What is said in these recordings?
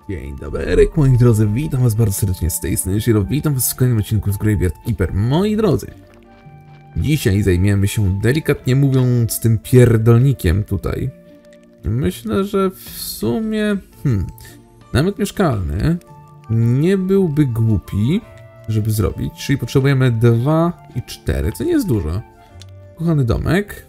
Dzień dobry, moi drodzy, witam was bardzo serdecznie z tej strony Shiro, witam was w kolejnym odcinku z Graveyard Keeper. Moi drodzy, dzisiaj zajmiemy się, delikatnie mówiąc, tym pierdolnikiem tutaj. Myślę, że w sumie, namiot mieszkalny nie byłby głupi, żeby zrobić, czyli potrzebujemy 2 i 4, co nie jest dużo. Kochany domek.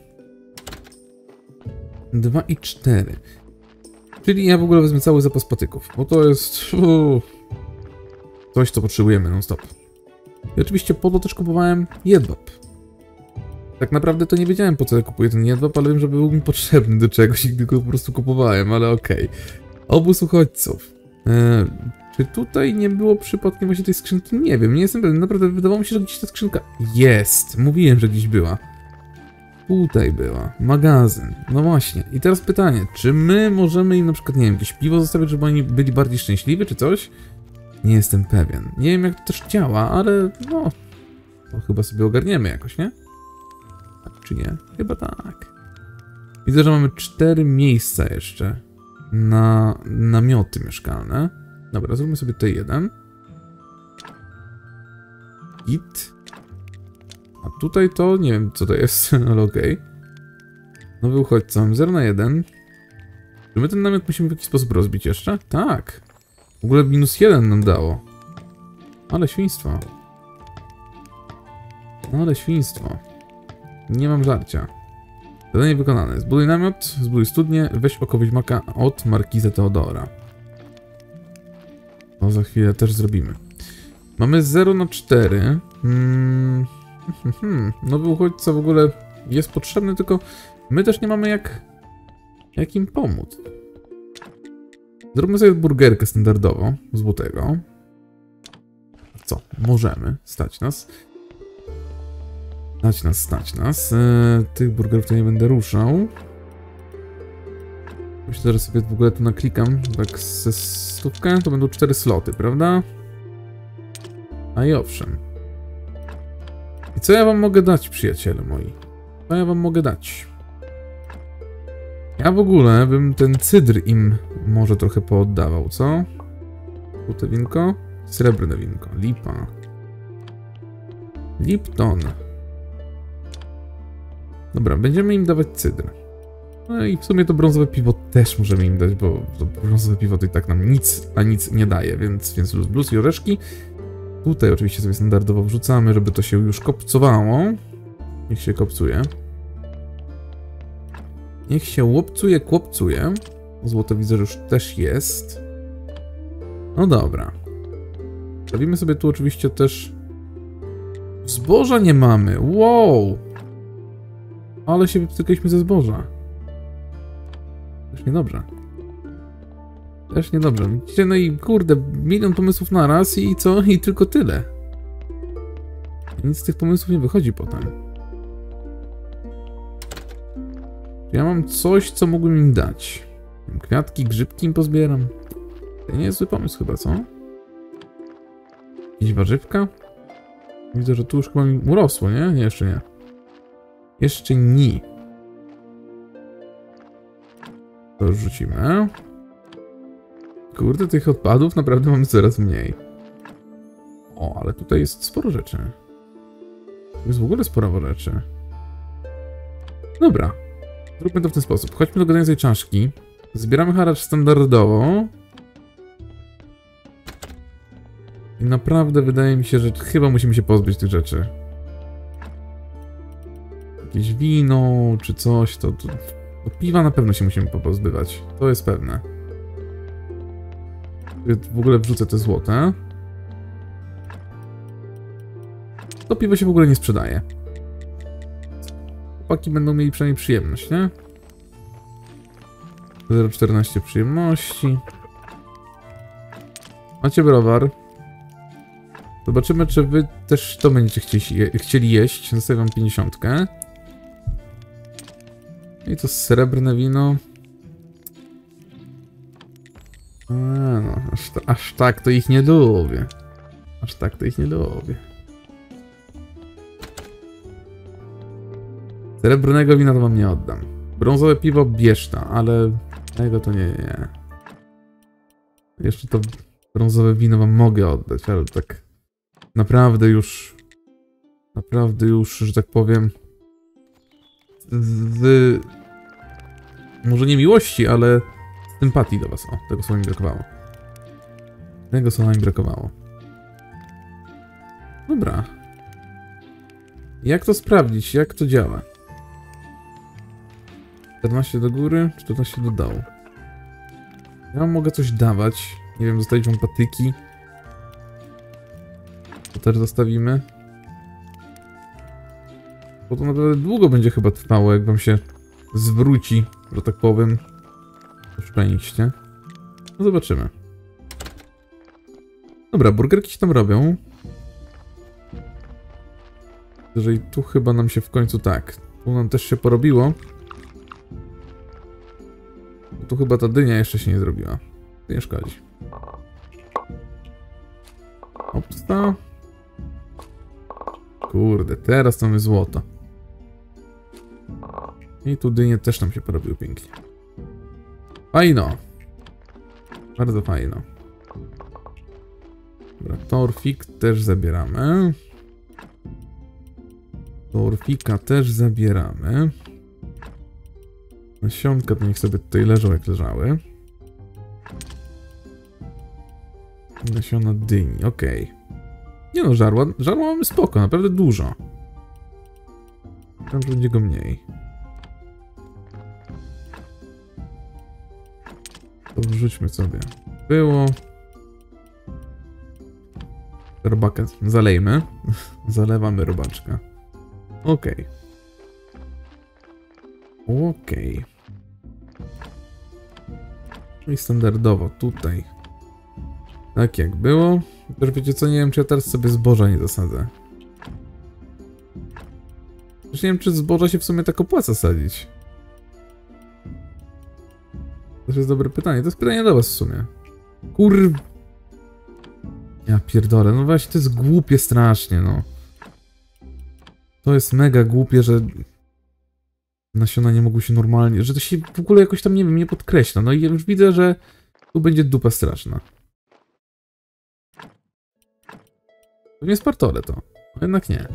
2 i 4. Czyli ja w ogóle wezmę cały zapas patyków, bo to jest coś, co potrzebujemy non-stop. I oczywiście po to też kupowałem jedwab. Tak naprawdę to nie wiedziałem, po co ja kupuję ten jedwab, ale wiem, że był mi potrzebny do czegoś i go po prostu kupowałem, ale okej. Obóz uchodźców. Czy tutaj nie było przypadkiem właśnie tej skrzynki? Nie wiem, nie jestem pewien. Naprawdę wydawało mi się, że gdzieś ta skrzynka jest. Mówiłem, że gdzieś była. Tutaj była. Magazyn. No właśnie. I teraz pytanie, czy my możemy im na przykład, nie wiem, jakieś piwo zostawić, żeby oni byli bardziej szczęśliwi, czy coś? Nie jestem pewien. Nie wiem, jak to też działa, ale no... To chyba sobie ogarniemy jakoś, nie? Tak czy nie? Chyba tak. Widzę, że mamy 4 miejsca jeszcze na namioty mieszkalne. Dobra, zróbmy sobie tutaj jeden. Git. A tutaj to nie wiem, co to jest, ale okej. Nowy uchodźca, mam 0 na 1. Czy my ten namiot musimy w jakiś sposób rozbić jeszcze? Tak. W ogóle -1 nam dało. Ale świństwo. Ale świństwo. Nie mam żarcia. Zadanie wykonane. Zbuduj namiot, zbuduj studnię, weź oko wiedźmaka od Markiza Teodora. To za chwilę też zrobimy. Mamy 0 na 4. Nowy uchodźca w ogóle jest potrzebny, tylko my też nie mamy jak im pomóc. Zróbmy sobie burgerkę standardowo, złotego. Co? Możemy. Stać nas. Stać nas. Tych burgerów to nie będę ruszał. Myślę, że sobie w ogóle tu naklikam. Tak ze 100, to będą 4 sloty, prawda? A i owszem. I co ja wam mogę dać, przyjaciele moi? Co ja wam mogę dać? Ja w ogóle bym ten cydr im może trochę pooddawał, co? Złote winko? Srebrne winko. Lipa. Lipton. Dobra, będziemy im dawać cydr. No i w sumie to brązowe piwo też możemy im dać, bo to brązowe piwo to i tak nam nic nie daje, więc blues i orzeszki. Tutaj oczywiście sobie standardowo wrzucamy, żeby to się już kopcowało. Niech się kopcuje. Niech się łopcuje, kłopcuje. Złoto widzę, że już też jest. No dobra. Stawimy sobie tu oczywiście też... Zboża nie mamy! Wow! Ale się wyptykaliśmy ze zboża. Też niedobrze. Też niedobrze. Widzicie, no i kurde, 1 000 000 pomysłów na raz i co? I tylko tyle. Nic z tych pomysłów nie wychodzi potem. Ja mam coś, co mógłbym im dać. Kwiatki, grzybki im pozbieram. To nie jest zły pomysł chyba, co? Jakieś warzywka? Widzę, że tu już chyba mi urosło, nie? Nie, jeszcze nie. Jeszcze nie. To już rzucimy. Kurde, tych odpadów naprawdę mamy coraz mniej. O, ale tutaj jest sporo rzeczy. Jest w ogóle sporo rzeczy. Dobra. Zróbmy to w ten sposób. Chodźmy do gadającej czaszki. Zbieramy haracz standardowo. I naprawdę wydaje mi się, że chyba musimy się pozbyć tych rzeczy. Jakieś wino, czy coś, to piwa na pewno się musimy pozbywać. To jest pewne. W ogóle wrzucę te złote. To piwo się w ogóle nie sprzedaje. Chłopaki będą mieli przynajmniej przyjemność, nie? 0,14 przyjemności. Macie browar. Zobaczymy, czy wy też to będziecie chcieli jeść. Zostawiam 50. I to srebrne wino. No, aż tak to ich nie lubię. Aż tak to ich nie lubię. Srebrnego wina to wam nie oddam. Brązowe piwo bierz ta, ale tego to nie. Jeszcze to brązowe wino wam mogę oddać, ale tak naprawdę już, że tak powiem, z może nie miłości, ale sympatii do was. O, tego słowa mi brakowało. Tego słowa mi brakowało. Dobra. Jak to sprawdzić? Jak to działa? 14 do góry, 14 do dołu. Ja wam mogę coś dawać. Nie wiem, zostawić wam patyki. To też zostawimy. Bo to naprawdę długo będzie chyba trwało, jak wam się zwróci, że tak powiem, to szczęście. No zobaczymy. Dobra, burgerki się tam robią. Jeżeli tu chyba nam się w końcu tak. Tu nam też się porobiło. Tu chyba ta dynia jeszcze się nie zrobiła. To nie szkodzi. Opsta. Kurde, teraz mamy złoto. I tu dynie też nam się porobiły pięknie. Fajno. Bardzo fajno. Dobra, torfik też zabieramy. Torfika też zabieramy. Nasionka to niech sobie tutaj leżą jak leżały. Nasiona dyni, okej. Nie no, żarła mamy spoko, naprawdę dużo. Tam będzie go mniej. To wrzućmy sobie. Było. Robakę zalejmy. Zalewamy robaczka. Okej. Okej. I standardowo tutaj. Tak jak było. Też wiecie co, nie wiem czy ja teraz sobie zboża nie zasadzę. Też nie wiem czy zboża się w sumie tak opłaca sadzić. To jest dobre pytanie. To jest pytanie do was w sumie. Ja pierdolę, no właśnie to jest głupie strasznie, no. To jest mega głupie, że nasiona nie mogły się normalnie, że to się w ogóle jakoś tam, nie wiem, nie podkreśla. No i już widzę, że tu będzie dupa straszna. To nie Spartole to. No jednak nie.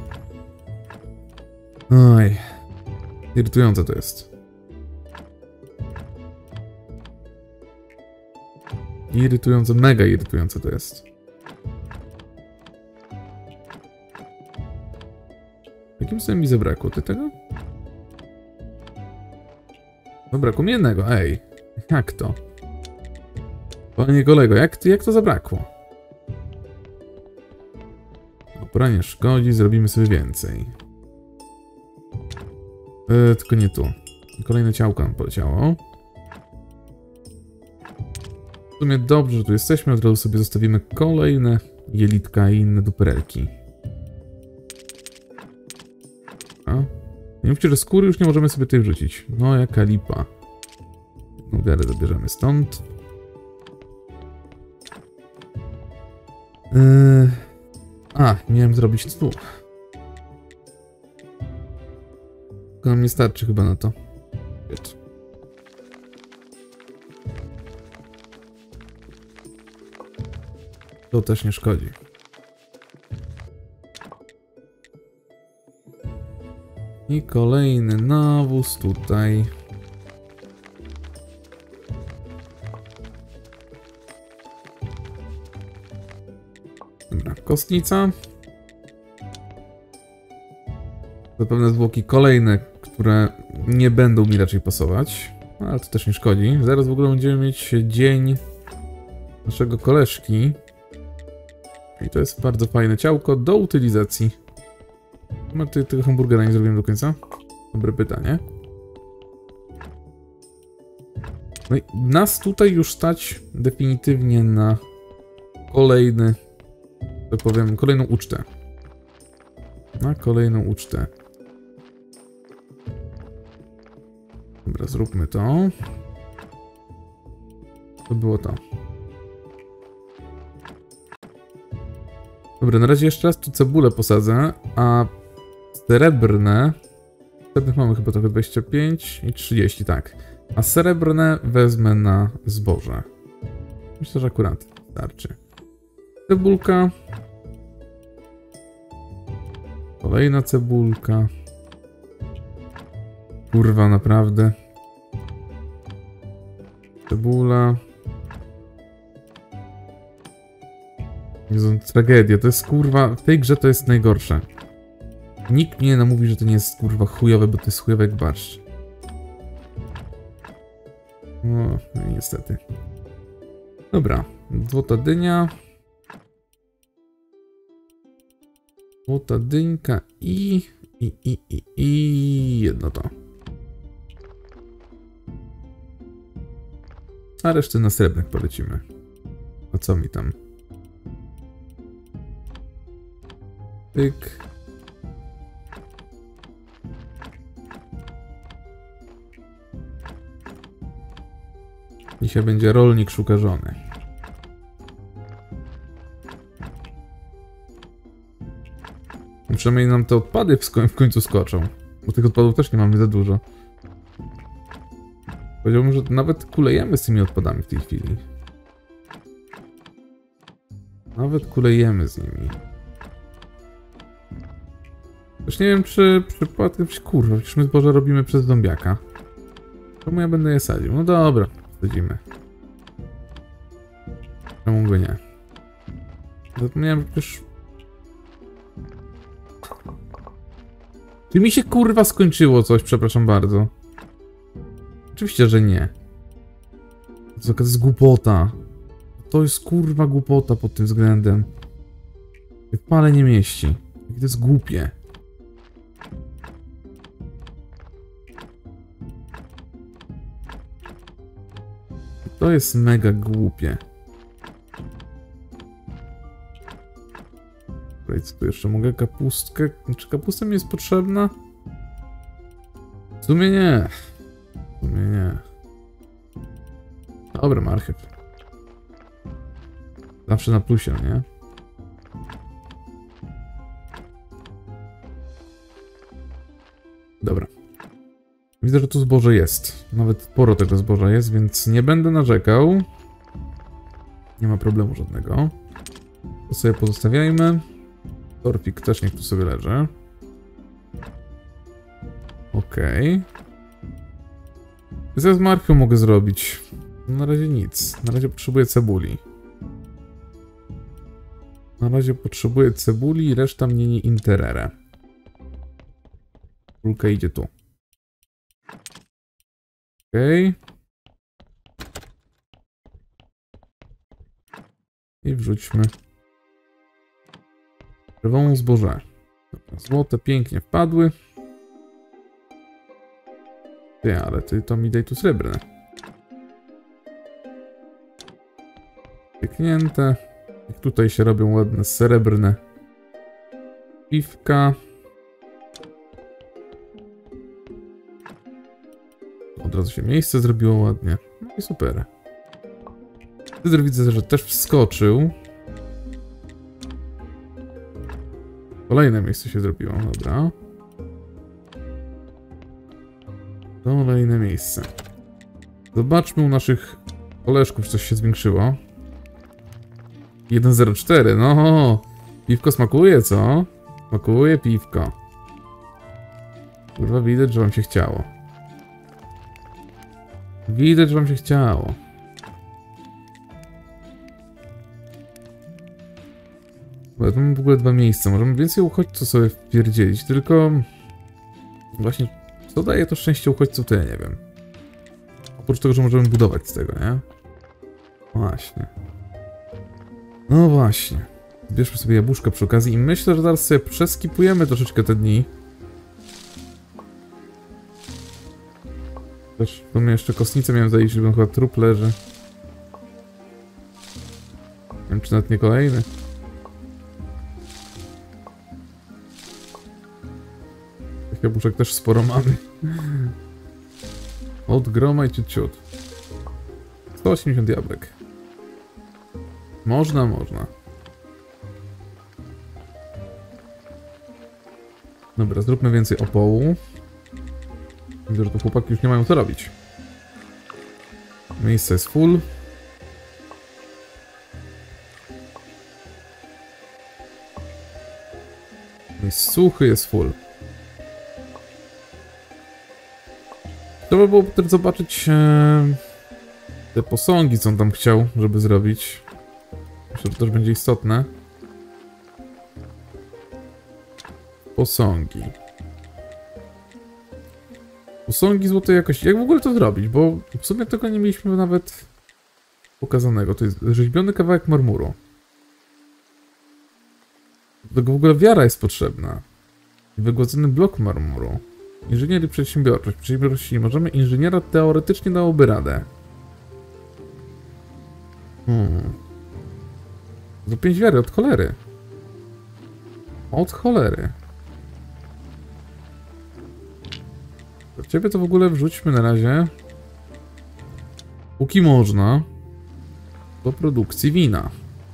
Oj. Irytujące to jest. Irytujące, mega irytujące to jest. Jakim sobie mi zabrakło? Ty tego? Zabrakło mi jednego, ej. Jak to? Panie kolego, jak to zabrakło? Dobra, nie szkodzi, zrobimy sobie więcej. Tylko nie tu. Kolejne ciałko nam poleciało. W sumie dobrze, że tu jesteśmy, od razu sobie zostawimy kolejne jelitka i inne duperelki. Nie mówcie, że skóry już nie możemy sobie tutaj wrzucić. No jaka lipa. Garę zabierzemy stąd. Miałem zrobić tu. Tylko nam nie starczy chyba na to. To też nie szkodzi. I kolejny nawóz tutaj. Dobra, kostnica. Zapewne zwłoki kolejne, które nie będą mi raczej pasować. Ale to też nie szkodzi. Zaraz w ogóle będziemy mieć dzień naszego koleżki. I to jest bardzo fajne ciałko do utylizacji. Tego hamburgera nie zrobiłem do końca? Dobre pytanie. No i nas tutaj już stać definitywnie na kolejny, tak powiem, kolejną ucztę. Na kolejną ucztę. Dobra, zróbmy to. To było to. Dobra, na razie jeszcze raz tu cebulę posadzę, a srebrne... Srebrnych mamy chyba trochę 25 i 30, tak. A srebrne wezmę na zboże. Myślę, że akurat starczy. Cebulka. Kolejna cebulka. Kurwa, naprawdę. Cebula. Jezu, tragedia. To jest kurwa... W tej grze to jest najgorsze. Nikt mnie nie namówi, że to nie jest kurwa chujowe, bo to jest chujowe jak barszcz. No, niestety. Dobra. Złota dynia. Złota dynka i jedno to. A resztę na srebrnych polecimy. A co mi tam? Pyk. Dzisiaj będzie rolnik szuka żony. Przynajmniej nam te odpady w końcu skoczą. Bo tych odpadów też nie mamy za dużo. Powiedziałbym, że nawet kulejemy z tymi odpadami w tej chwili. Nawet kulejemy z nimi. Też nie wiem, czy przypadkiem... Kurwa, przecież my zboże robimy przez zombiaka. Czemu ja będę je sadził? No dobra, sadzimy. Czemu by nie? Zapomniałem, że przecież... Czy mi się kurwa skończyło coś, przepraszam bardzo. Oczywiście, że nie. To jest głupota. To jest kurwa głupota pod tym względem. W pale nie mieści. Jakie to jest głupie. To jest mega głupie. Co tu jeszcze mogę? Kapustkę? Czy kapusta mi jest potrzebna? W sumie nie. W sumie nie. Dobra, marchew. Zawsze na plusie, nie? Dobra. Widzę, że tu zboże jest. Nawet sporo tego zboża jest, więc nie będę narzekał. Nie ma problemu żadnego. To sobie pozostawiajmy. Torfik też niech tu sobie leży. Okej. Co ja z marchwią mogę zrobić? Na razie nic. Na razie potrzebuję cebuli. Na razie potrzebuję cebuli i reszta mnie nie interere. Cebulka idzie tu. Okej. I wrzućmy. Żywą zboże. Dobra, złote pięknie wpadły. Ty, ale ty to mi daj tu srebrne. Pięknięte. I tutaj się robią ładne srebrne piwka. Od razu się miejsce zrobiło ładnie. No i super. Wtedy widzę, że też wskoczył. Kolejne miejsce się zrobiło, dobra. Kolejne miejsce. Zobaczmy u naszych koleżków, czy coś się zwiększyło. 1,04, no. Piwko smakuje, co? Smakuje piwko. Kurwa, widać, że wam się chciało. Widać, że wam się chciało. Bo tu mamy w ogóle dwa miejsca. Możemy więcej uchodźców sobie wpierdzielić, tylko... Właśnie, co daje to szczęście uchodźców, to ja nie wiem. Oprócz tego, że możemy budować z tego, nie? Właśnie. No właśnie. Zbierzmy sobie jabłuszka przy okazji i myślę, że zaraz sobie przeskipujemy troszeczkę te dni. Też tu mnie jeszcze kostnicę miałem zaliczyć, bo chyba trup leży. Nie wiem, czy nawet nie kolejny. Tych jabłuszek też sporo mamy. Od groma i ciut. 180 jabłek. Można. Dobra, zróbmy więcej opołu. Widzę, że tu chłopaki już nie mają co robić. Miejsce jest full. Jest suchy, jest full. Trzeba było też zobaczyć te posągi, co on tam chciał, żeby zrobić. Myślę, że to też będzie istotne. Posągi. Posągi złotej jakości. Jak w ogóle to zrobić? Bo w sumie tego nie mieliśmy nawet pokazanego. To jest rzeźbiony kawałek marmuru. Do tego w ogóle wiara jest potrzebna. Wygładzony blok marmuru. Inżynier i przedsiębiorczość. Przedsiębiorczości nie możemy. Inżyniera teoretycznie dałoby radę. Do 5 wiary, od cholery. Od cholery. Do ciebie to w ogóle wrzućmy na razie. Póki można. Do produkcji wina.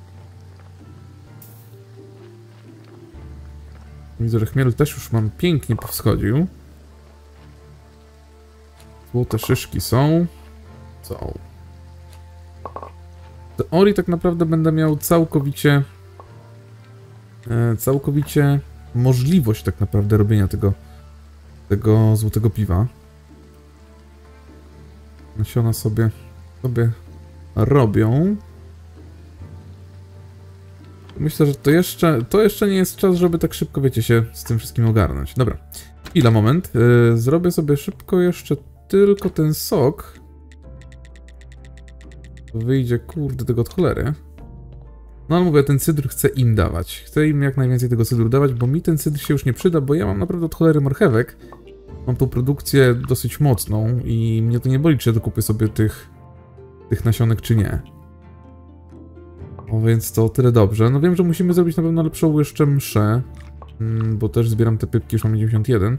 Widzę, że chmiel też już mam pięknie powschodził. Złote szyszki są. Są. W teorii tak naprawdę będę miał całkowicie możliwość tak naprawdę robienia tego złotego piwa. Nasiona sobie robią. Myślę, że to jeszcze nie jest czas, żeby tak szybko, wiecie, się z tym wszystkim ogarnąć. Dobra, chwila, moment. Zrobię sobie szybko jeszcze tylko ten sok. Wyjdzie, kurde, tego od cholery. No ale mówię, ten cydr chcę im dawać. Chcę im jak najwięcej tego cydru dawać, bo mi ten cydr się już nie przyda, bo ja mam naprawdę od cholery marchewek. Mam tą produkcję dosyć mocną i mnie to nie boli, czy ja dokupię sobie tych nasionek, czy nie. O, więc to tyle dobrze. No wiem, że musimy zrobić na pewno lepszą jeszcze mszę, bo też zbieram te pypki, już mam 91.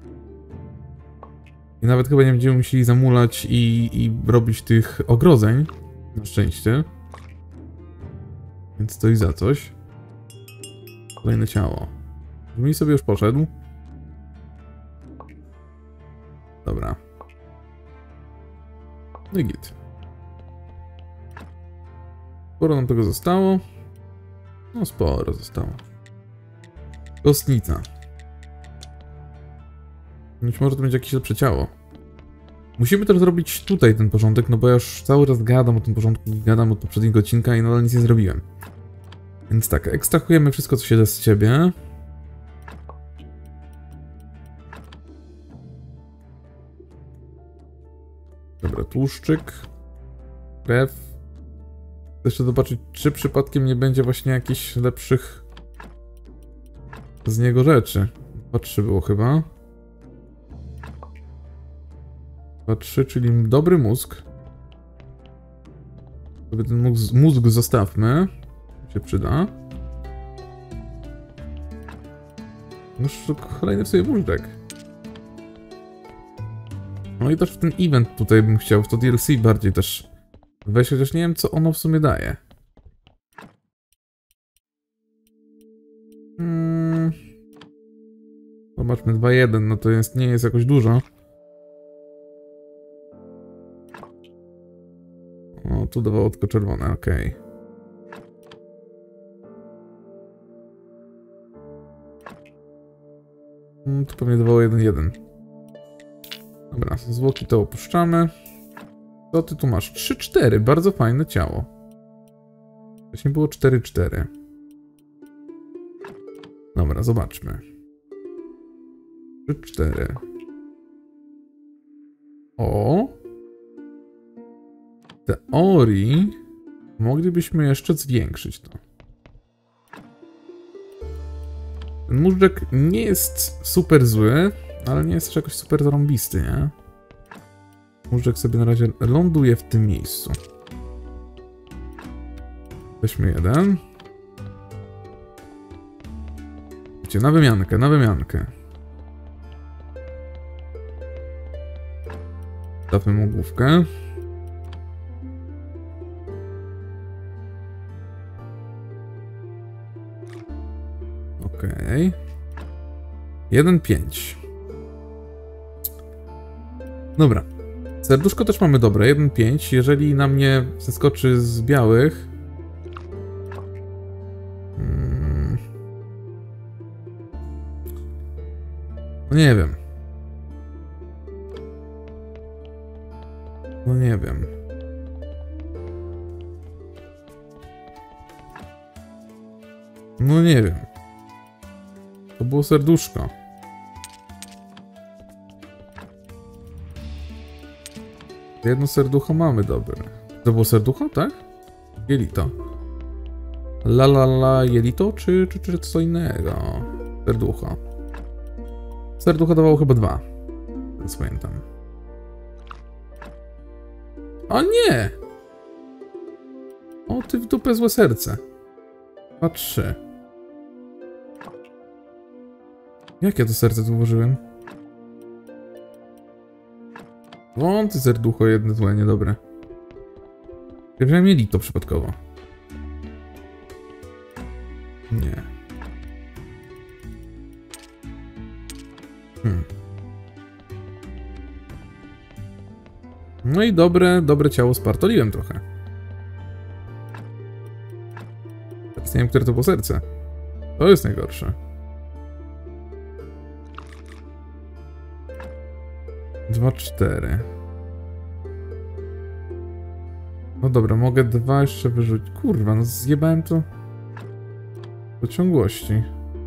I nawet chyba nie będziemy musieli zamulać i robić tych ogrodzeń. Na szczęście. Więc to i za coś. Kolejne ciało. Mi sobie już poszedł. Dobra. No i git. Sporo nam tego zostało. No sporo zostało. Kostnica. Być może to będzie jakieś lepsze ciało. Musimy też zrobić tutaj ten porządek, no bo ja już cały raz gadam o tym porządku, gadam od poprzedniego odcinka i nadal nic nie zrobiłem. Więc tak, ekstrahujemy wszystko, co się da z ciebie. Dobra, tłuszczyk. Krew. Chcę jeszcze zobaczyć, czy przypadkiem nie będzie właśnie jakichś lepszych z niego rzeczy. 2-3 było chyba. 2-3, czyli dobry mózg. Sobie ten mózg zostawmy. Się przyda. Już kolejny sobie móżdżek. No i też w ten event tutaj bym chciał, w to DLC bardziej też wejść, chociaż nie wiem, co ono w sumie daje. Zobaczmy, 2-1, no to nie jest jakoś dużo. O, tu dawało tylko czerwone, okej. Tu pewnie dawało 1-1. Dobra, zwłoki to opuszczamy. Co ty tu masz? 3-4, bardzo fajne ciało. Wcześniej było 4-4. Dobra, zobaczmy. 3-4. O! W teorii moglibyśmy jeszcze zwiększyć to. Ten móżdżek nie jest super zły, ale nie jest też jakoś super zarąbisty, nie? Móżdżek sobie na razie ląduje w tym miejscu. Weźmy jeden. Wiecie, na wymiankę, na wymiankę. Dawmy mu główkę. Okej. 1-5. Dobra. Serduszko też mamy dobre, 1-5. Jeżeli na mnie zeskoczy z białych... No nie wiem. No nie wiem. No nie wiem. To było serduszko. Jedno serducho mamy, dobre. To było serducho, tak? Jelito. La, jelito, czy co innego? Serducho. Serducho dawało chyba 2. Więc pamiętam. O nie! O ty w dupę złe serce. 2, 3. Jak ja to serce tu włożyłem? O, ty serducho jedno złe, niedobre. Ja wziąłem jelito przypadkowo. Nie. No i dobre ciało spartoliłem trochę. Teraz nie wiem, które to było serce. To jest najgorsze. 2, 4. No dobra, mogę 2 jeszcze wyrzucić. Kurwa, no zjebałem to do ciągłości.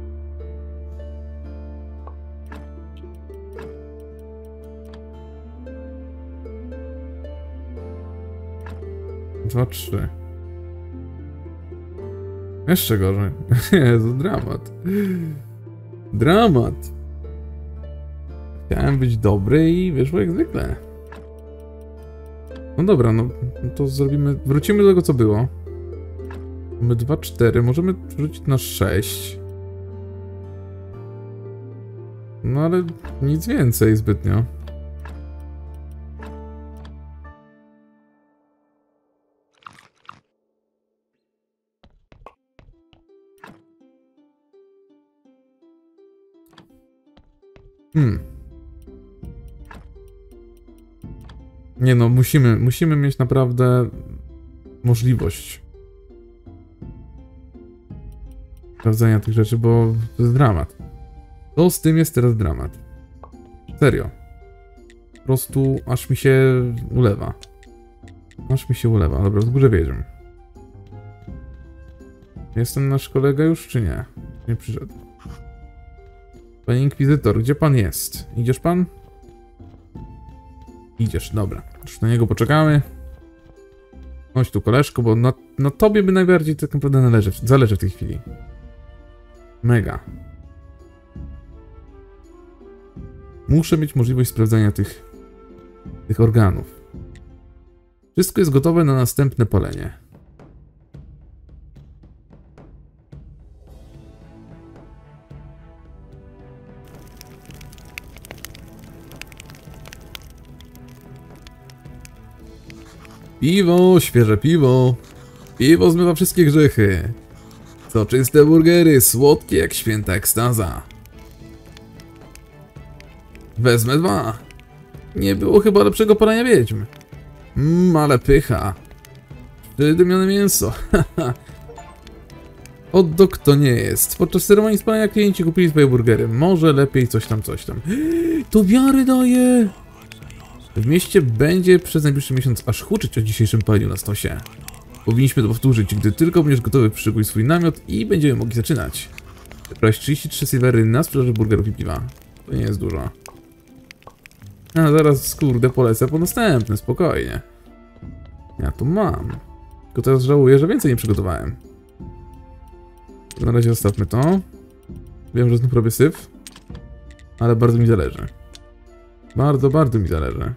Dwa, 3. Jeszcze gorzej. Jezu, dramat. Dramat. Chciałem być dobry i wyszło jak zwykle. No dobra, no to zrobimy... Wrócimy do tego, co było. Mamy 2, 4. Możemy wrzucić na 6. No ale nic więcej zbytnio. Nie no, musimy mieć naprawdę możliwość sprawdzenia tych rzeczy, bo to jest dramat. To z tym jest teraz dramat. Serio. Po prostu aż mi się ulewa. Aż mi się ulewa. Dobra, wzgórze wiedźm. Jest ten nasz kolega już, czy nie? Nie przyszedł. Panie Inkwizytor, gdzie pan jest? Idziesz pan? Idziesz, dobra. Już na niego poczekamy. Chodź tu, koleżko, bo na tobie by najbardziej tak naprawdę zależy w tej chwili. Mega. Muszę mieć możliwość sprawdzania tych organów. Wszystko jest gotowe na następne palenie. Piwo, świeże piwo. Piwo zmywa wszystkie grzechy. Soczyste burgery, słodkie jak święta ekstaza. Wezmę 2. Nie było chyba lepszego palenia wiedźm. Ale pycha. Przydymione mięso. Hot dog to nie jest. Podczas ceremonii spalania klienci kupili swoje burgery. Może lepiej coś tam. To wiary daje. W mieście będzie przez najbliższy miesiąc aż huczyć o dzisiejszym paleniu na stosie. Powinniśmy to powtórzyć, gdy tylko będziesz gotowy, przyszykuj swój namiot i będziemy mogli zaczynać. Wybrałeś 33 silvery na sprzedaży burgerów i piwa. To nie jest dużo. A zaraz, kurde, polecę po następny, spokojnie. Ja tu mam. Tylko teraz żałuję, że więcej nie przygotowałem. Na razie zostawmy to. Wiem, że znów robię syf. Ale bardzo mi zależy. Bardzo mi zależy.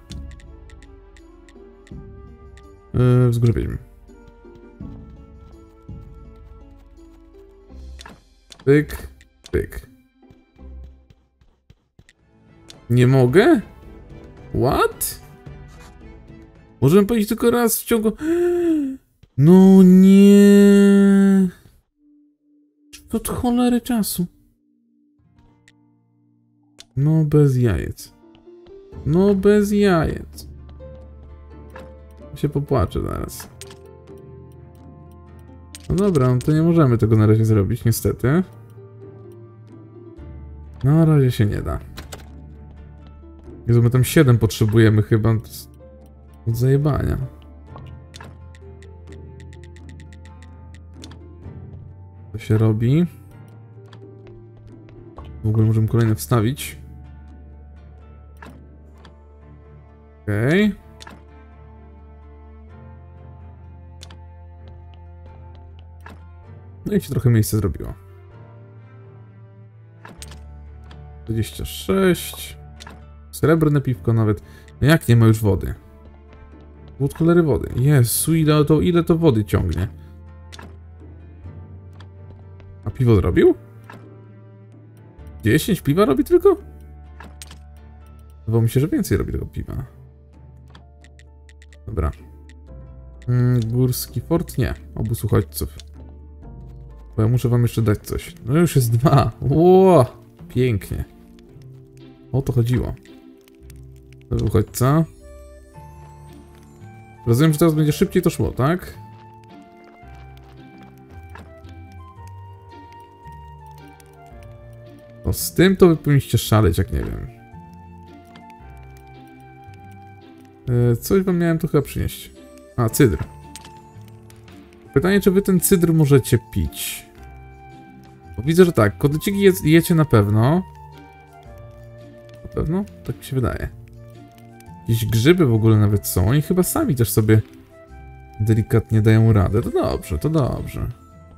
Wzgórze wiedźm. Pyk, pyk. Nie mogę? What? Możemy powiedzieć tylko raz w ciągu... No nie. Od cholery czasu. No bez jajec. No bez jajec. Się popłaczę zaraz. No dobra, no to nie możemy tego na razie zrobić, niestety. Na razie się nie da. Jezu, my tam 7 potrzebujemy chyba. Od zajebania. To się robi. W ogóle możemy kolejne wstawić. Okej. No i się trochę miejsce zrobiło. 26. Srebrne piwko nawet. No jak nie ma już wody? Od cholery wody. Jezu, ile to wody ciągnie. A piwo zrobił? 10 piwa robi tylko? Wydawało mi się, że więcej robi tego piwa. Dobra. Górski fort? Nie. Obóz uchodźców. Bo ja muszę wam jeszcze dać coś. No już jest 2. Ło! Pięknie. O to chodziło. Do uchodźca. Rozumiem, że teraz będzie szybciej to szło, tak? No z tym to wy powinniście szaleć, jak nie wiem. Coś wam miałem tu chyba przynieść. A, cydr. Pytanie, czy wy ten cydr możecie pić? Bo widzę, że tak. Kotleciki jecie na pewno. Na pewno? Tak mi się wydaje. Jakieś grzyby w ogóle nawet są. Oni chyba sami też sobie delikatnie dają radę. To dobrze, to dobrze.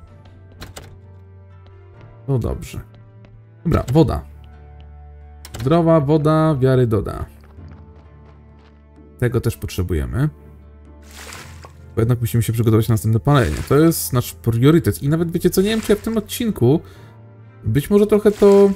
To dobrze. Dobra, woda. Zdrowa woda wiary doda. Tego też potrzebujemy. Bo jednak musimy się przygotować na następne palenie. To jest nasz priorytet. I nawet wiecie co, nie wiem czy ja w tym odcinku być może trochę to...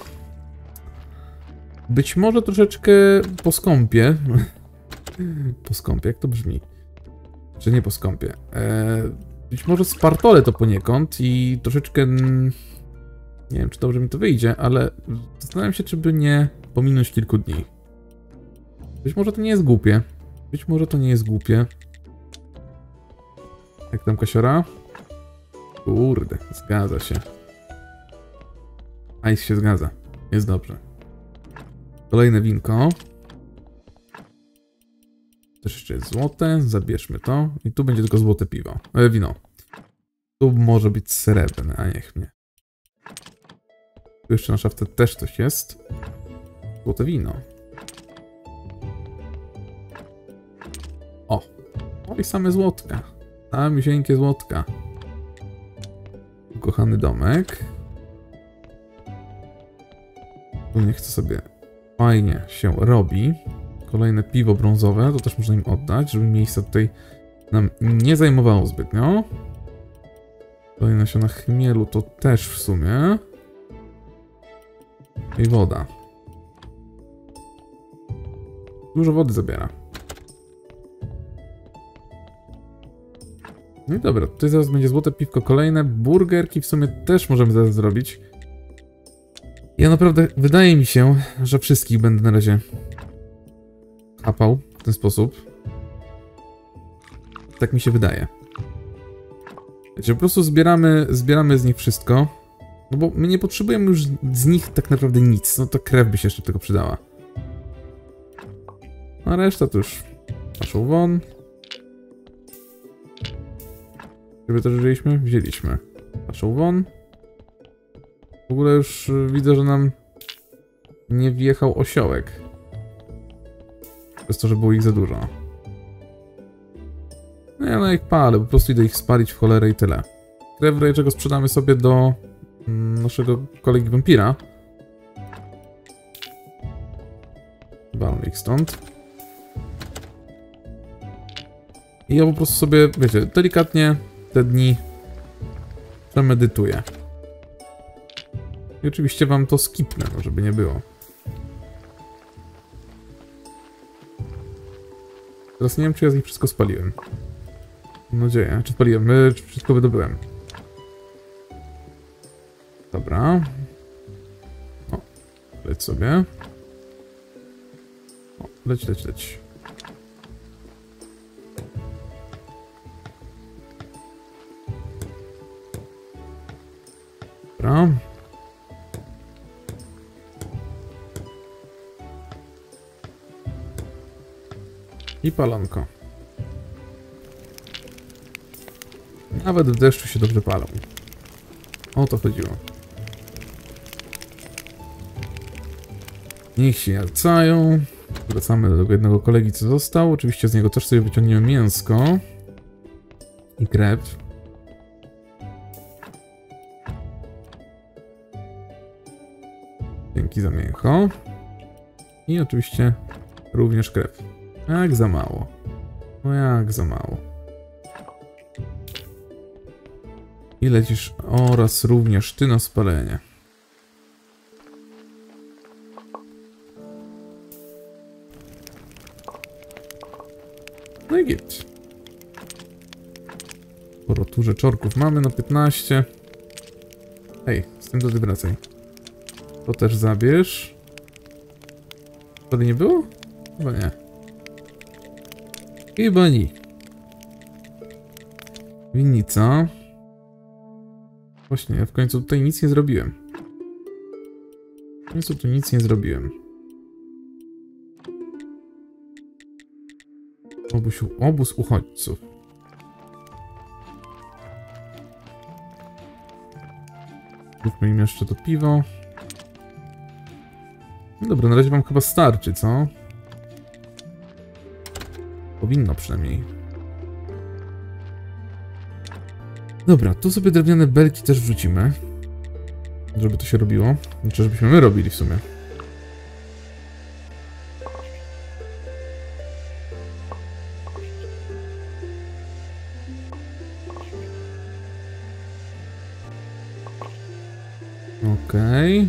Być może troszeczkę poskąpię. Poskąpię, jak to brzmi? Czy nie poskąpię? Być może spartolę to poniekąd i troszeczkę... Nie wiem, czy dobrze mi to wyjdzie, ale zastanawiam się, czy by nie pominąć kilku dni. Być może to nie jest głupie. Być może to nie jest głupie. Jak tam Kasiora? Kurde, zgadza się. Ice się zgadza. Jest dobrze. Kolejne winko. Też jeszcze jest złote. Zabierzmy to. I tu będzie tylko złote piwo. Wino. Tu może być srebrne, a niech mnie. Tu jeszcze na szafce też coś jest. Złote wino. O! O i same złotka. Samisieńkie złotka. Ukochany domek. Tu niech to sobie fajnie się robi. Kolejne piwo brązowe, to też można im oddać, żeby miejsca tutaj nam nie zajmowało zbytnio. Kolejne nasiona chmielu to też w sumie. I woda. Dużo wody zabiera. No i dobra, tutaj zaraz będzie złote piwko kolejne. Burgerki w sumie też możemy zaraz zrobić. Ja naprawdę, wydaje mi się, że wszystkich będę na razie chapał w ten sposób. Tak mi się wydaje. Wiecie, po prostu zbieramy z nich wszystko. No bo my nie potrzebujemy już z nich tak naprawdę nic. No to krew by się jeszcze tego przydała. A reszta to już paszą won. Żeby też wzięliśmy? Wzięliśmy. Paszą won. W ogóle już widzę, że nam nie wjechał osiołek. Przez to, że było ich za dużo. No ja na ich palę, po prostu idę ich spalić w cholerę i tyle. Krew, czego sprzedamy sobie do naszego kolegi wampira. Walmy ich stąd. I ja po prostu sobie, wiecie, delikatnie te dni przemedytuję. I oczywiście wam to skipnę, no żeby nie było. Teraz nie wiem, czy ja z nich wszystko spaliłem. Mam nadzieję. Czy spaliłem? Czy wszystko wydobyłem? Dobra. O, leć sobie. O, leć. Dobra. I palonko. Nawet w deszczu się dobrze palą. O to chodziło. Niech się jarcają. Wracamy do tego jednego kolegi, co został. Oczywiście z niego też sobie wyciągniemy mięsko. I krew. Dzięki za mięcho. I oczywiście również krew. Jak za mało. No jak za mało. I lecisz oraz również ty na spalenie. No i git. Sporo tu rzeczorków mamy na 15. Hej, z tym do ty wracaj. To też zabierz. Wtedy nie było? Chyba nie. Chyba nie. Winnica. Właśnie, ja w końcu tutaj nic nie zrobiłem. W końcu tu nic nie zrobiłem. Obóz uchodźców. Zróbmy im jeszcze to piwo. No dobra, na razie wam chyba starczy, co? Powinno przynajmniej. Dobra, tu sobie drewniane belki też wrzucimy. Żeby to się robiło. Znaczy, żebyśmy my robili w sumie. Okej.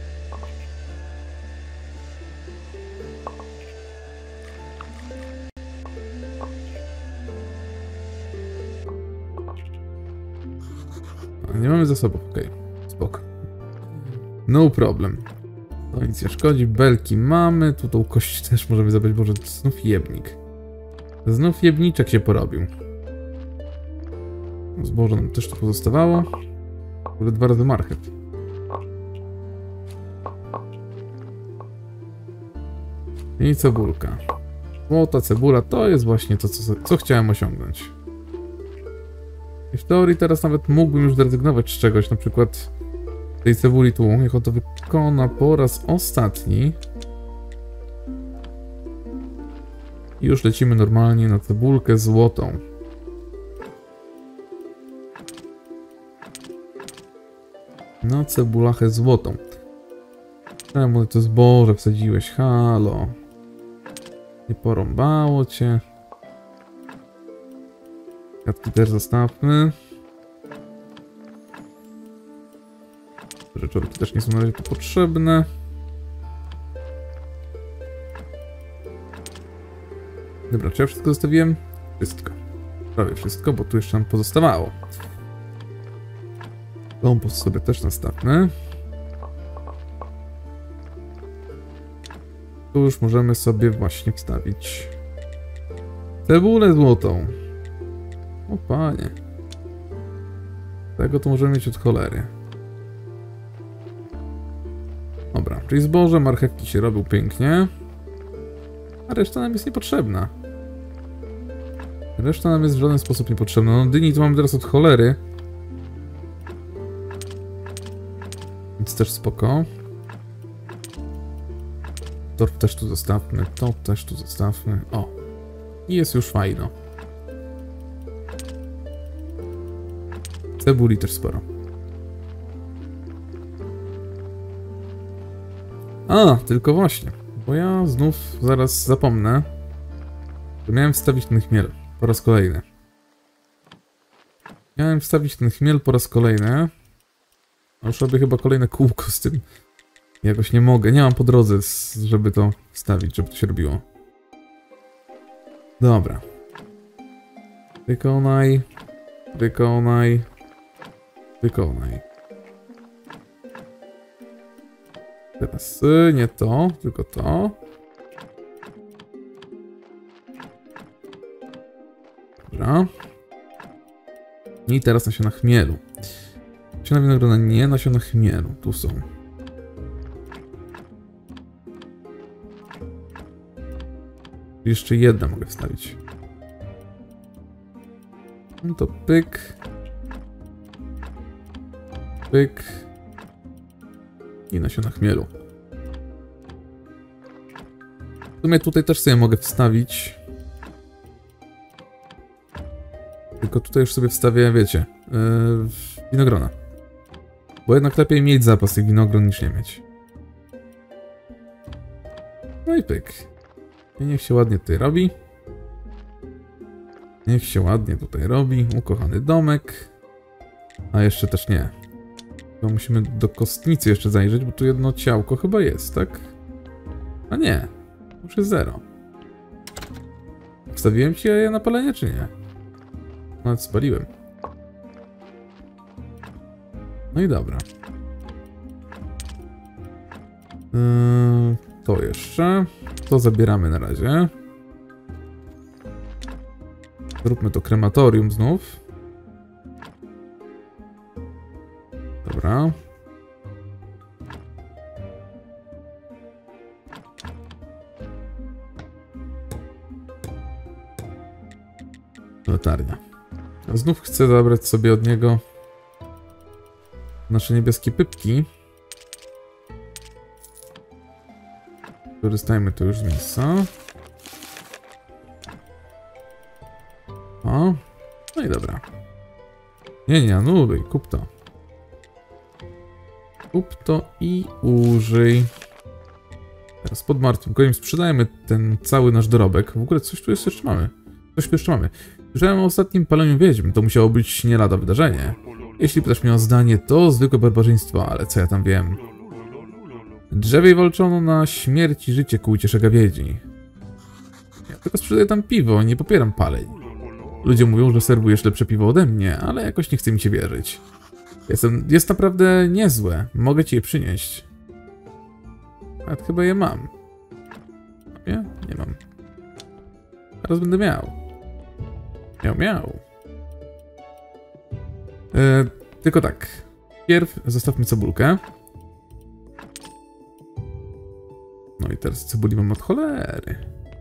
Nie mamy zasobów, okej. Spoko. No problem. To nic nie szkodzi, belki mamy, tu tą kość też możemy zabrać, może znów jebnik. Znów jebniczek się porobił. Zboże nam też tu pozostawało. Może 2 razy marchew. I cebulka. Złota cebula to jest właśnie to, co chciałem osiągnąć. I w teorii teraz nawet mógłbym już zrezygnować z czegoś, na przykład tej cebuli tu, jak on to wykona po raz ostatni. I już lecimy normalnie na cebulkę złotą. Na cebulachę złotą. Czemu to zboże wsadziłeś? Halo. Nie porąbało cię. Kwiatki też zostawmy. Rzeczorki też nie są na razie potrzebne. Dobra, czy ja wszystko zostawiłem? Wszystko. Prawie wszystko, bo tu jeszcze nam pozostawało. Kompost sobie też nastawmy. Tu już możemy sobie właśnie wstawić cebulę złotą. O panie. Tego to możemy mieć od cholery. Dobra, czyli zboże, marchewki się robią pięknie. A reszta nam jest niepotrzebna. Reszta nam jest w żaden sposób niepotrzebna. No dyni to mamy teraz od cholery. Więc też spoko. To też tu zostawmy, to też tu zostawmy. O! I jest już fajno. Cebuli też sporo. A, tylko właśnie. Bo ja znów zaraz zapomnę, że miałem wstawić ten chmiel po raz kolejny. Miałem wstawić ten chmiel po raz kolejny. A już robię chyba kolejne kółko z tym. Jakoś nie mogę, nie mam po drodze, żeby to wstawić, żeby to się robiło. Dobra. Wykonaj. Wykonaj. Wykonaj. Teraz nie to, tylko to. Dobra. I teraz nasiona chmielu. Nasiona winogrona nie, nasiona chmielu. Tu są. Jeszcze jedna mogę wstawić. No to pyk. Pyk. I nasiona chmielu. W sumie tutaj też sobie mogę wstawić. Tylko tutaj już sobie wstawię, wiecie, winogrona. Bo jednak lepiej mieć zapas tych winogron niż nie mieć. No i pyk. I niech się ładnie tutaj robi. Niech się ładnie tutaj robi. Ukochany domek. A jeszcze też nie. Bo musimy do kostnicy jeszcze zajrzeć, bo tu jedno ciałko chyba jest, tak? A nie. Już jest 0. Wstawiłem ci je na palenie, czy nie? Nawet spaliłem. No i dobra. To jeszcze. To zabieramy na razie. Zróbmy to krematorium znów. Dobra. Latarnia. Znów chcę zabrać sobie od niego nasze niebieskie pypki. Korzystajmy tu już z miejsca. O. No i dobra. Nie, anuluj. Kup to. Kup to i użyj. Teraz pod martwym koniem sprzedajemy ten cały nasz dorobek. W ogóle coś tu jeszcze mamy. Coś tu jeszcze mamy. Słyszałem o ostatnim paleniu wiedźm. To musiało być nie lada wydarzenie. Jeśli pytasz mnie o zdanie, to zwykłe barbarzyństwo, ale co ja tam wiem. Drzewiej walczono na śmierć i życie ku uciesze gawiedzi. Ja tylko sprzedaję tam piwo, nie popieram paleń. Ludzie mówią, że serwujesz lepsze piwo ode mnie, ale jakoś nie chce mi się wierzyć. Jest naprawdę niezłe. Mogę ci je przynieść. A chyba je mam. Nie? Nie mam. Teraz będę miał. Miał. Tylko tak. Pierw zostawmy cebulkę. No i teraz cebuli mam od cholery.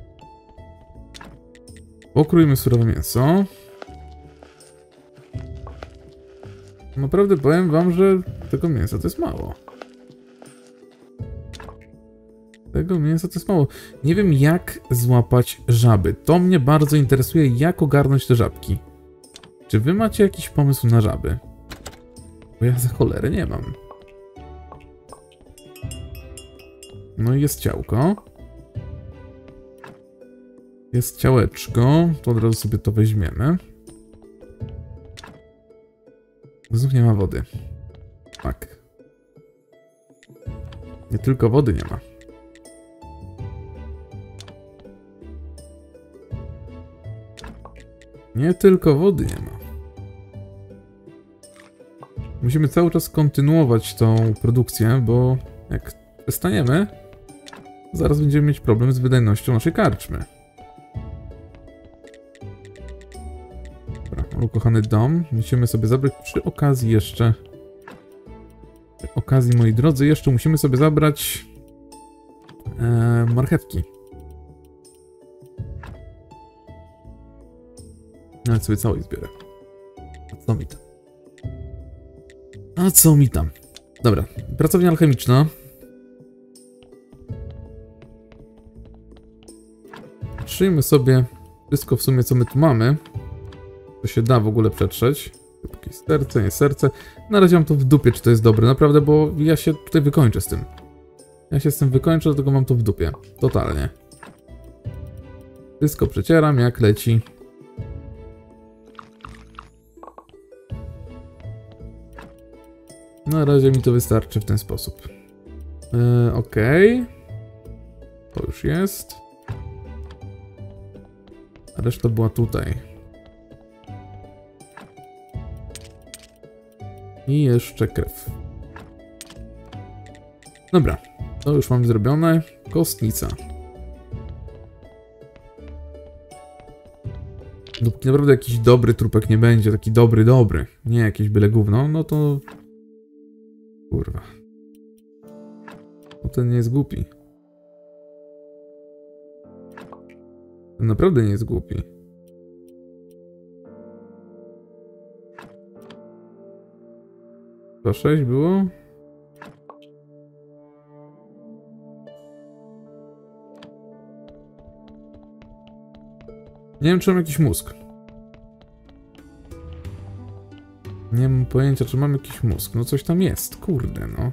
Pokrójmy surowe mięso. Naprawdę powiem wam, że tego mięsa to jest mało. Tego mięsa to jest mało. Nie wiem, jak złapać żaby. To mnie bardzo interesuje, jak ogarnąć te żabki. Czy wy macie jakiś pomysł na żaby? Bo ja za cholerę nie mam. No i jest ciałko. Jest ciałeczko. To od razu sobie to weźmiemy. Znów nie ma wody. Tak. Nie tylko wody nie ma. Nie tylko wody nie ma. Musimy cały czas kontynuować tą produkcję, bo jak przestaniemy, zaraz będziemy mieć problem z wydajnością naszej karczmy. Dobra, ukochany dom. Musimy sobie zabrać przy okazji jeszcze... Przy okazji, moi drodzy, jeszcze musimy sobie zabrać... marchewki. Nawet sobie całej zbiorę. A co mi tam? A co mi tam? Dobra, pracownia alchemiczna. Patrzymy sobie wszystko w sumie, co my tu mamy. To się da w ogóle przetrzeć. Jakieś serce, nie serce. Na razie mam to w dupie, czy to jest dobre, naprawdę, bo ja się tutaj wykończę z tym. Ja się z tym wykończę, dlatego mam to w dupie. Totalnie. Wszystko przecieram, jak leci. Na razie mi to wystarczy w ten sposób. Okej. To już jest. A reszta była tutaj. I jeszcze krew. Dobra. To już mam zrobione. Kostnica. Dopóki naprawdę jakiś dobry trupek nie będzie, taki dobry, nie jakieś byle gówno, no to... Kurwa. No ten nie jest głupi. To naprawdę nie jest głupi. To 6 było? Nie wiem, czy mam jakiś mózg. Nie mam pojęcia, czy mam jakiś mózg. No coś tam jest, kurde, no.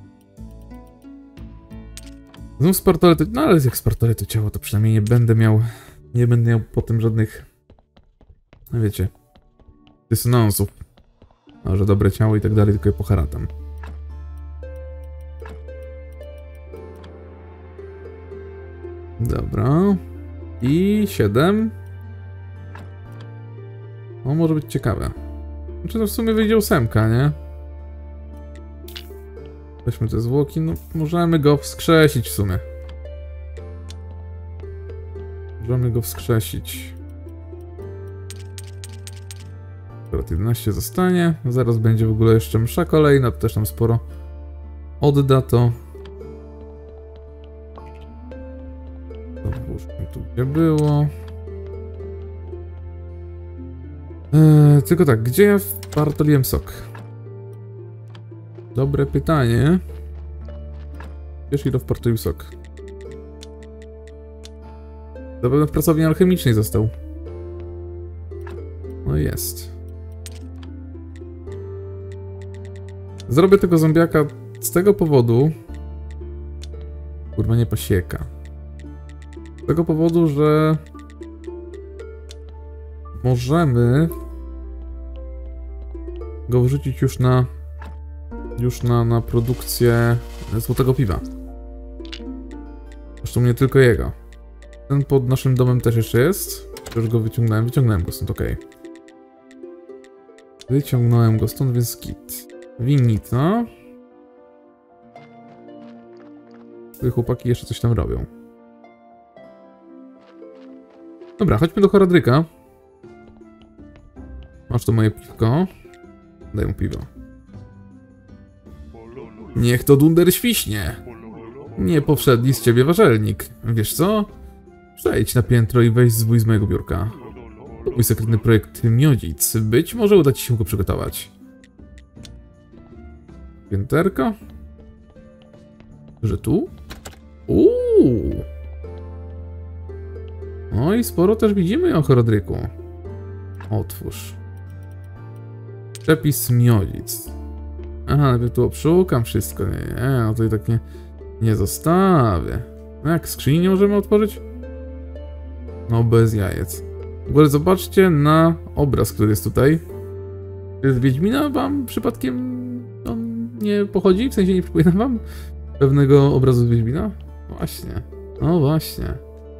Znów Spartoletu, no ale jak Spartoletu ciało, to przynajmniej nie będę miał potem żadnych, no wiecie, dysonansów. No, że dobre ciało i tak dalej, tylko je poharatam. Dobra. I 7. O, może być ciekawe. Znaczy to w sumie wyjdzie 8, nie? Weźmy te zwłoki, no możemy go wskrzesić w sumie. Możemy go wskrzesić. Akurat 11 zostanie. Zaraz będzie w ogóle jeszcze msza kolejna, to też nam sporo odda to. To włóżmy tu, gdzie było. Tylko tak, gdzie ja wpartoliłem sok? Dobre pytanie. Wiesz, ile wpartolił sok? Zapewne w pracowni alchemicznej został. No jest. Zrobię tego zombiaka z tego powodu... Kurwa, nie pasieka. Z tego powodu, że... możemy... go wrzucić już na produkcję złotego piwa. Zresztą nie tylko jego. Ten pod naszym domem też jeszcze jest. Już go wyciągnąłem go stąd, okej. Wyciągnąłem go stąd, więc git. Winnica. Te chłopaki jeszcze coś tam robią. Dobra, chodźmy do Horadryka. Masz tu moje piwko. Daj mu piwo. Niech to dunder świśnie. Nie powszedni z ciebie warzelnik. Wiesz co? Przejdź na piętro i weź zwój z mojego biurka. To mój sekretny projekt Miodzic. Być może uda ci się go przygotować. Pięterko? Że tu? No i sporo też widzimy o Horadryku. Otwórz. Przepis Miodzic. Aha, najpierw tu obszukam wszystko. Nie, no to i tak nie zostawię. No jak skrzyni nie możemy otworzyć? No bez jajec. W ogóle zobaczcie na obraz, który jest tutaj. Czy z Wiedźmina wam przypadkiem on nie pochodzi? W sensie nie przypomina wam pewnego obrazu z Wiedźmina? Właśnie. No właśnie.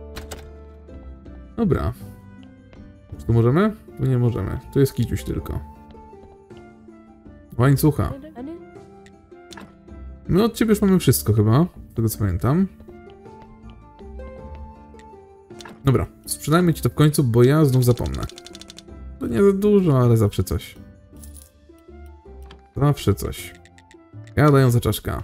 Dobra. Czy tu możemy? Tu nie możemy. Tu jest kiciuś tylko. Łańcucha. My od ciebie już mamy wszystko chyba, z tego co pamiętam. Dobra, sprzedajmy ci to w końcu, bo ja znów zapomnę. To nie za dużo, ale zawsze coś. Zawsze coś. Ja daję za czaszka.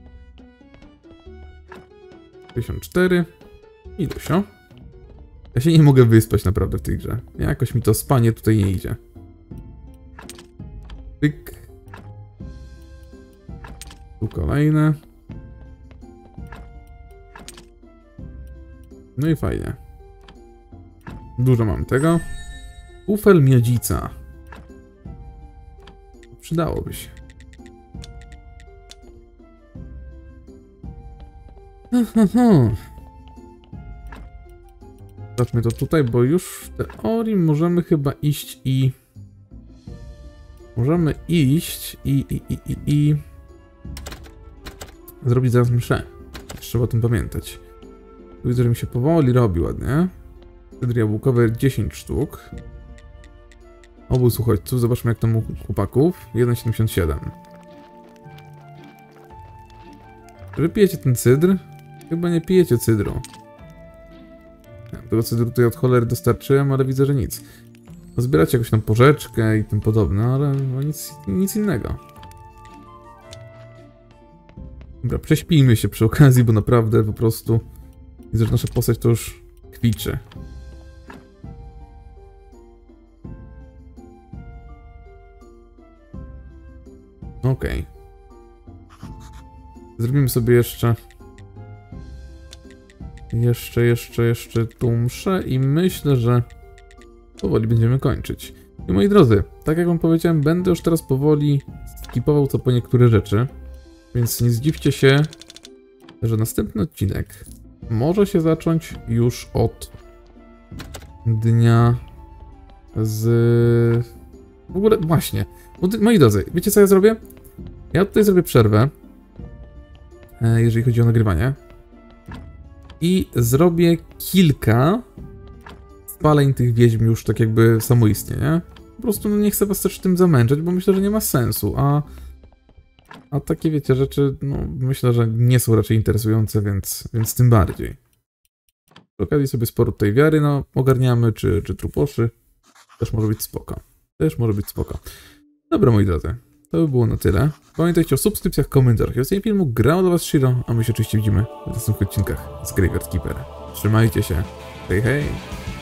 54. I Lusio. Ja się nie mogę wyspać naprawdę w tej grze. Jakoś mi to spanie tutaj nie idzie. Pyk. Tu kolejne. No i fajnie. Dużo mam tego. Ufel miodzica. Przydałoby się. Zobaczmy to tutaj, bo już w teorii możemy chyba iść i... Możemy iść i... Zrobić zaraz mszę. Trzeba o tym pamiętać. Tu widzę, że mi się powoli robi ładnie. Cydry jabłkowe 10 sztuk. Obóz uchodźców. Zobaczmy jak tam u chłopaków. 1,77. Czy wy pijecie ten cydr? Chyba nie pijecie cydru. Ja tego cydru tutaj od cholery dostarczyłem, ale widzę, że nic. Zbieracie jakąś tam porzeczkę i tym podobne, ale no nic innego. Dobra, prześpijmy się przy okazji, bo naprawdę po prostu widzę, że nasza postać to już kwiczy. Okej. Zrobimy sobie jeszcze tu mszę i myślę, że powoli będziemy kończyć. I moi drodzy, tak jak wam powiedziałem, będę już teraz powoli skipował co po niektóre rzeczy, więc nie zdziwcie się, że następny odcinek może się zacząć już od dnia z... W ogóle, właśnie, moi drodzy, wiecie co ja zrobię? Ja tutaj zrobię przerwę, jeżeli chodzi o nagrywanie. I zrobię kilka spaleń tych wiedźm już tak jakby samoistnie, nie? Po prostu nie chcę was też tym zamęczać, bo myślę, że nie ma sensu, a takie wiecie rzeczy, no myślę, że nie są raczej interesujące, więc tym bardziej. Przy okazji sobie sporo tutaj wiary, no ogarniamy, czy truposzy. Też może być spoko. Dobra, moi drodzy, to by było na tyle. Pamiętajcie o subskrypcjach, komentarzach. Ja z tym filmu grał do was Shiro, a my się oczywiście widzimy w następnych odcinkach z Graveyard Keeper. Trzymajcie się. Hej, hej!